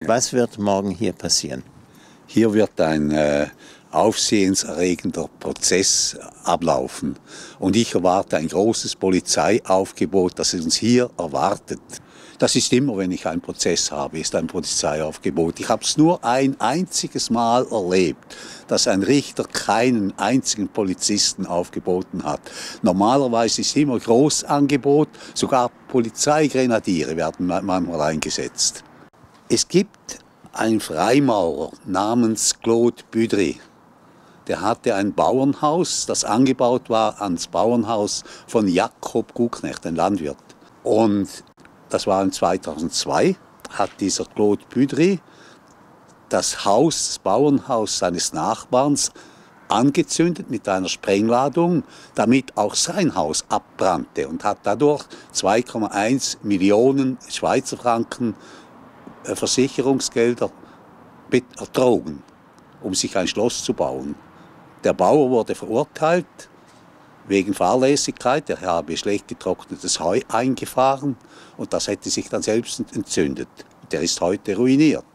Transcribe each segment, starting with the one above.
Was wird morgen hier passieren? Hier wird ein aufsehenserregender Prozess ablaufen. Und ich erwarte ein großes Polizeiaufgebot, das uns hier erwartet. Das ist immer, wenn ich einen Prozess habe, ist ein Polizeiaufgebot. Ich habe es nur ein einziges Mal erlebt, dass ein Richter keinen einzigen Polizisten aufgeboten hat. Normalerweise ist immer Großangebot, sogar Polizeigrenadiere werden manchmal eingesetzt. Es gibt einen Freimaurer namens Claude Büdry. Der hatte ein Bauernhaus, das angebaut war ans Bauernhaus von Jakob Guknecht, ein Landwirt. Und das war in 2002, hat dieser Claude Büdry das Bauernhaus seines Nachbarns angezündet mit einer Sprengladung, damit auch sein Haus abbrannte und hat dadurch 2,1 Millionen Schweizer Franken Versicherungsgelder ertrogen, um sich ein Schloss zu bauen. Der Bauer wurde verurteilt wegen Fahrlässigkeit. Er habe schlecht getrocknetes Heu eingefahren und das hätte sich dann selbst entzündet. Der ist heute ruiniert.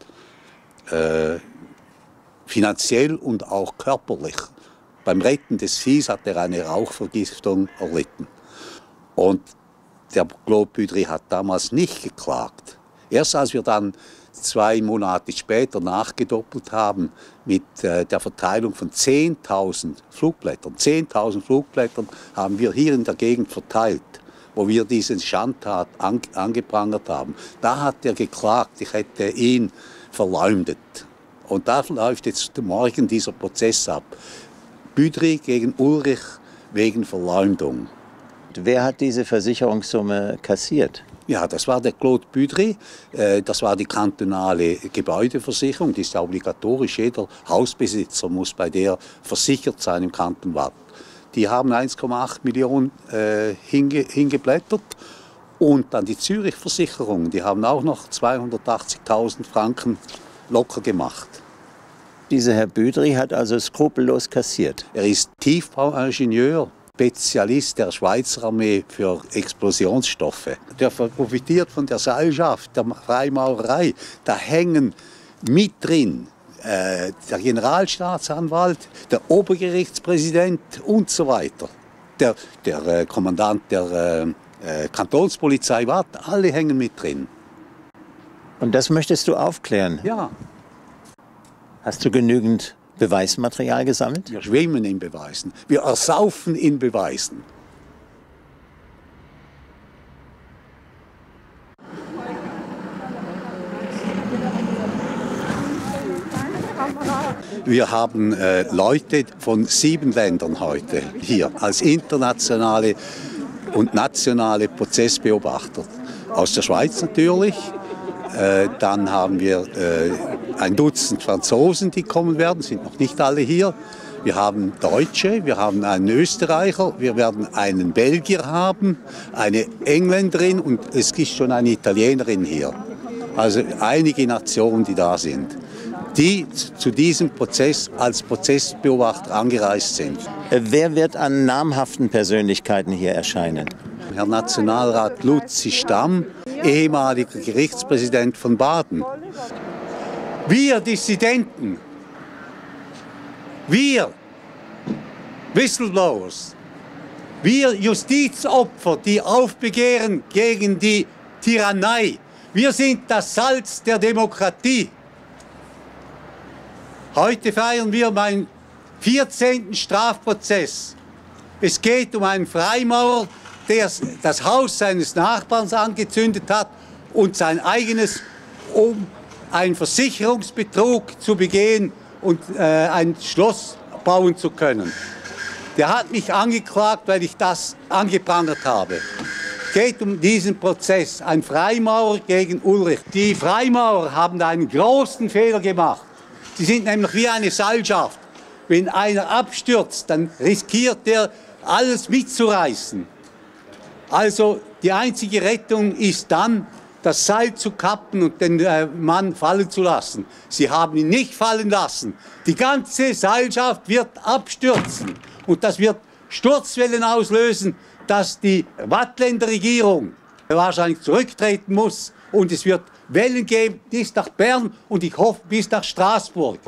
Finanziell und auch körperlich. Beim Retten des Viehs hat er eine Rauchvergiftung erlitten. Und der Claude Büdry hat damals nicht geklagt. Erst als wir dann 2 Monate später nachgedoppelt haben mit der Verteilung von 10.000 Flugblättern. 10.000 Flugblättern haben wir hier in der Gegend verteilt, wo wir diese Schandtat angeprangert haben. Da hat er geklagt, ich hätte ihn verleumdet. Und da läuft jetzt morgen dieser Prozess ab. Büdry gegen Ulrich wegen Verleumdung. Wer hat diese Versicherungssumme kassiert? Ja, das war der Claude Büdry, das war die kantonale Gebäudeversicherung, die ist ja obligatorisch, jeder Hausbesitzer muss bei der versichert sein im Kanton Waadt. Die haben 1,8 Millionen hingeblättert und dann die Zürich-Versicherung, die haben auch noch 280.000 Franken locker gemacht. Dieser Herr Büdry hat also skrupellos kassiert. Er ist Tiefbauingenieur. Spezialist der Schweizer Armee für Explosionsstoffe. Der profitiert von der Seilschaft, der Freimaurerei. Da hängen mit drin der Generalstaatsanwalt, der Obergerichtspräsident und so weiter. Der Kommandant der Kantonspolizei Waadt, alle hängen mit drin. Und das möchtest du aufklären? Ja. Hast du genügend Beweismaterial gesammelt? Wir schwimmen in Beweisen. Wir ersaufen in Beweisen. Wir haben Leute von 7 Ländern heute hier als internationale und nationale Prozessbeobachter. Aus der Schweiz natürlich. Dann haben wir ein Dutzend Franzosen, die kommen werden, sind noch nicht alle hier. Wir haben Deutsche, wir haben einen Österreicher, wir werden einen Belgier haben, eine Engländerin und es ist schon eine Italienerin hier. Also einige Nationen, die da sind, die zu diesem Prozess als Prozessbeobachter angereist sind. Wer wird an namhaften Persönlichkeiten hier erscheinen? Herr Nationalrat Lutzi Stamm, ehemaliger Gerichtspräsident von Baden. Wir Dissidenten, wir Whistleblowers, wir Justizopfer, die aufbegehren gegen die Tyrannei, wir sind das Salz der Demokratie. Heute feiern wir meinen 14. Strafprozess. Es geht um einen Freimaurer, der das Haus seines Nachbarns angezündet hat und sein eigenes, um einen Versicherungsbetrug zu begehen und ein Schloss bauen zu können. Der hat mich angeklagt, weil ich das angeprangert habe. Es geht um diesen Prozess, ein Freimaurer gegen Ulrich. Die Freimaurer haben einen großen Fehler gemacht. Sie sind nämlich wie eine Seilschaft. Wenn einer abstürzt, dann riskiert er, alles mitzureißen. Also die einzige Rettung ist dann, das Seil zu kappen und den Mann fallen zu lassen. Sie haben ihn nicht fallen lassen. Die ganze Seilschaft wird abstürzen. Und das wird Sturzwellen auslösen, dass die Waadtländer Regierung wahrscheinlich zurücktreten muss. Und es wird Wellen geben bis nach Bern und ich hoffe bis nach Straßburg.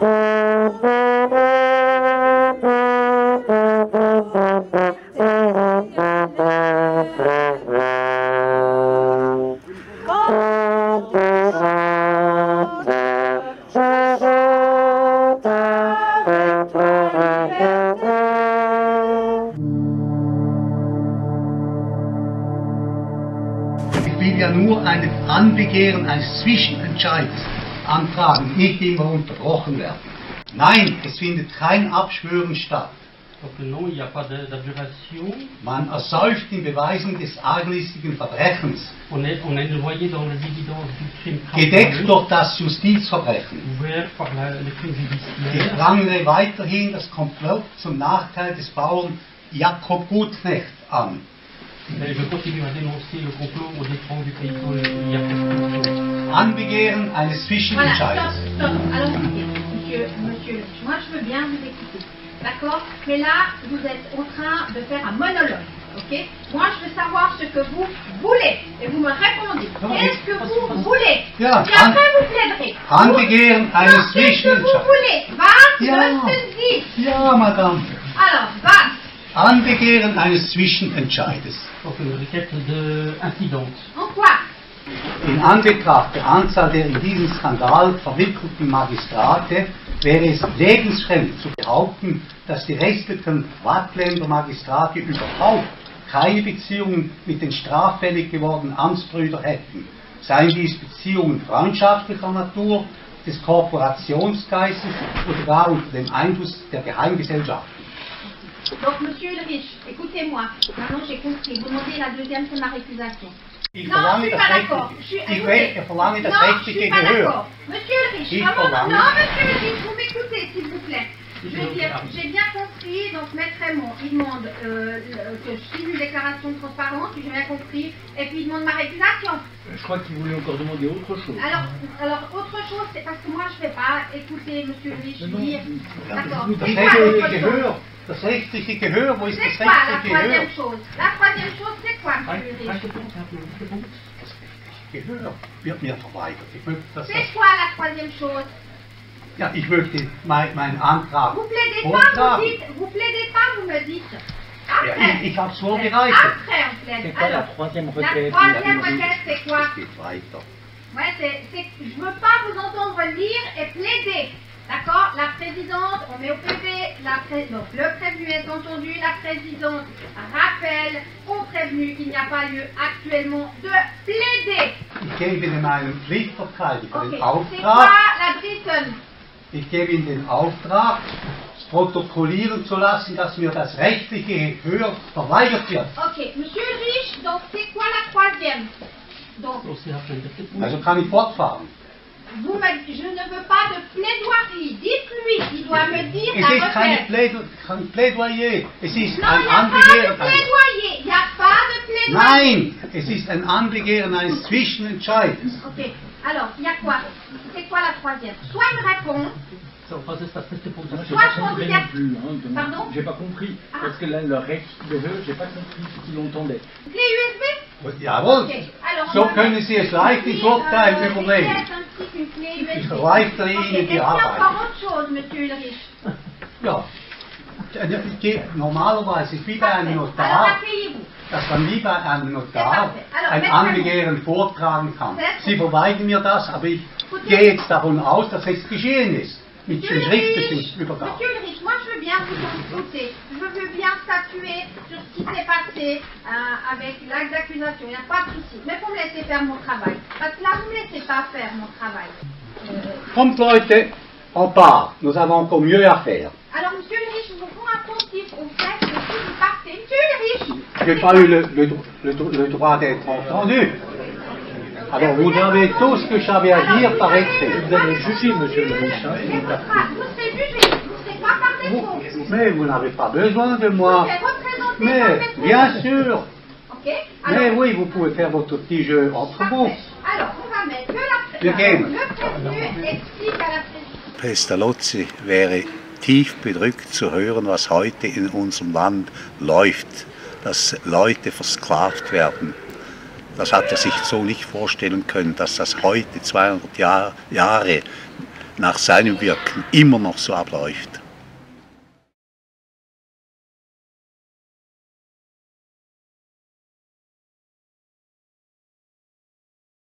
Ich will ja nur ein Anbegehren eines Zwischenentscheids antragen, nicht immer unterbrochen werden. Nein, es findet kein Abschwören statt. Donc non, il n'y a pas d'abjuration. Man ersäuft in Beweisen des arglistigen Verbrechens, On est noyé dans les évidences du crime gedeckt durch das Justizverbrechen. ouvert par le crime Ich judiciaire. prangere weiterhin das Komplott zum Nachteil des Bauern Jakob Gutknecht an. Et je continue à dénoncer le complot au détriment du paysan Jacob. Anbegehren eines Voilà, Zwischenentscheids. stop, allons-y, monsieur. Moi, je veux bien vous écouter. D'accord? Mais là, vous êtes en train de faire un monologue. Ok? Moi, je veux savoir ce que vous voulez. Et vous me répondez. Non, Qu'est-ce que mais- vous voulez? Ja, Et après, vous plaiderez. Anbegehren Non, eines qu'est-ce que vous Zwischenentscheids. voulez? Was Ja. müssen Sie? Ja, Madame. Alors, was? Anbegehren eines Zwischenentscheides. Donc une requête d'incidente. En quoi? In Anbetracht der Anzahl der in diesen Skandal verwickelten Magistrate wäre es lebensfremd zu behaupten, dass die restlichen Waadtländer Magistrate überhaupt keine Beziehungen mit den straffällig gewordenen Amtsbrüdern hätten. Seien dies Beziehungen freundschaftlicher Natur, des Korporationsgeistes oder gar unter dem Einfluss der Geheimgesellschaften. Donc, monsieur le riche, écoutez-moi. Maintenant, j'ai compris. Vous demandez la deuxième, c'est ma récusation. Ich Non, je verlange suis das pas d'accord. rechtliche, ich verlange das Non, je rechtliche suis pas Gehör. d'accord. Monsieur le riche, Il vraiment, faut non, monsieur le riche, vous m'écoutez, s'il vous plaît. Je veux dire, j'ai bien compris, donc Maître Raymond, il demande que je signe une déclaration de transparence, j'ai bien compris, et puis il demande ma récusation. Je crois qu'il voulait encore demander autre chose. Alors autre chose, c'est parce que moi je ne vais pas écouter monsieur le riche dire. D'accord. Das C'est quoi l'autre rechtliche chose? Gehör, das rechtliche Gehör, wo ist C'est das quoi la rechtliche Gehör? troisième chose? La troisième chose, c'est quoi, monsieur le riche? Gehör wird mir verweigert. Ich möchte, dass das, C'est quoi la troisième chose? ja, ich möchte meinen Antrag Vous plaidez pas, vortragen. vous plaidez pas, vous me dites. Ja, Après, ich habe es vorbereitet. après on plaide. C'est quoi la Alors, troisième la requête? troisième requête, c'est quoi? Es geht weiter. Ouais, je veux pas vous entendre lire et plaider. D'accord? La présidente, on met au PV, donc le prévenu est entendu, la présidente rappelle au prévenu qu'il n'y a pas lieu actuellement de plaider. Ich gebe Ihnen meinen Pflichtverteidiger Ok, den c'est quoi Auftrag, la Britten? ich gebe Ihnen den Auftrag, protokollieren zu lassen, dass mir das rechtliche Gehör verweigert wird. Ok, monsieur Riche, donc c'est quoi la troisième? Donc, Aussi appelé de Also kann ich fortfahren. je ne veux pas de plaidoirie. Dites-lui, il doit me dire Es la ist requête. kein Plädoyer, es ist Non, ein il n'y a pas de Anbegehren. plaidoyer. Il n'y a pas de plaidoyer. Nein, es ist ein Anbegehren eines Zwischenentscheides. Ok, alors, il y a quoi? C'est quoi la troisième? Soit il me répond, Was ist das beste Punkt? J'ai soit pas je compris considère non plus. Hein, Pardon? J'ai pas compris. Ah. Parce que là, le rechtliche Gehör, j'ai pas compris ce qu'il entendait. clé USB. Jawohl, Ok, alors. so on va können mettre Sie es leicht ins Urteil une übernehmen. pièce ainsi qu'une clé USB. Ich erleichtere Ok, Ihnen est-ce qu'il die y a Arbeit. encore autre chose, monsieur Ulrich? Ja, normalerweise ist wie bei einem Alors, Notar, asseyez-vous. dass man wie bei einem Notar Also, ein wenn- Anbegehren vortragen kann. Sehr Sie gut. verweigern mir das, aber ich gehe jetzt davon aus, dass es geschehen ist. Mit dem schriftlichen Übergabe. Monsieur Ulrich, moi je veux bien vous écouter. Je veux bien statuer sur ce qui s'est passé avec l'acte d'accusation. Il n'y a pas de souci. Mais vous me laissez faire mon travail. Parce que là, vous ne me laissez pas faire mon travail. Kommt Leute, on part. Nous avons encore mieux à faire. Alors, monsieur Ulrich, je vous rends attentif au fait que si vous partez. Monsieur Ulrich! Je n'ai pas eu le droit d'être entendu. Alors vous avez tout ce que j'avais à dire par écrit. Vous allez juger, monsieur le riche. Vous serez jugé. Vous ne serez pas par défaut. Mais vous n'avez pas besoin de moi. Vous serez représenté Mais par mes bien collègues. sûr. Ok? Mais Alors, oui, vous pouvez faire votre petit jeu entre vous. parfait. Alors, on va mettre que Wir gehen. le prévenu explique à la présidente. Pestalozzi wäre tief bedrückt zu hören, was heute in unserem Land läuft, dass Leute versklavt werden, Das hat er sich so nicht vorstellen können, dass das heute, 200 Jahre nach seinem Wirken, immer noch so abläuft.